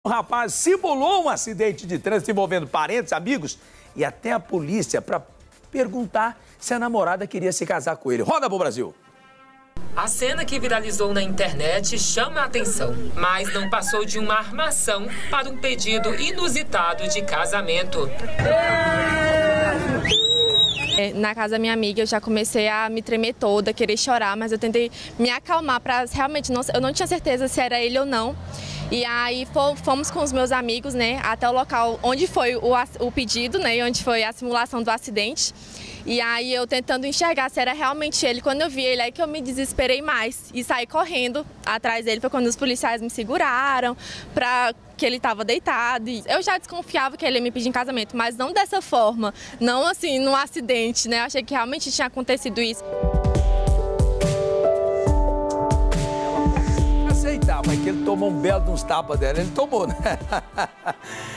O rapaz simulou um acidente de trânsito envolvendo parentes, amigos e até a polícia para perguntar se a namorada queria se casar com ele. Roda pro Brasil! A cena que viralizou na internet chama a atenção, mas não passou de uma armação para um pedido inusitado de casamento. Na casa da minha amiga eu já comecei a me tremer toda, querer chorar, mas eu tentei me acalmar para realmente eu não tinha certeza se era ele ou não. E aí fomos com os meus amigos, né, até o local onde foi o pedido, né, onde foi a simulação do acidente. E aí eu tentando enxergar se era realmente ele. Quando eu vi ele, aí que eu me desesperei mais e saí correndo atrás dele. Foi quando os policiais me seguraram, que ele estava deitado. E eu já desconfiava que ele ia me pedir em casamento, mas não dessa forma, não assim, num acidente, né? Eu achei que realmente tinha acontecido isso. Aceitar, mas que ele tomou um belo de uns tapas dela, ele tomou, né?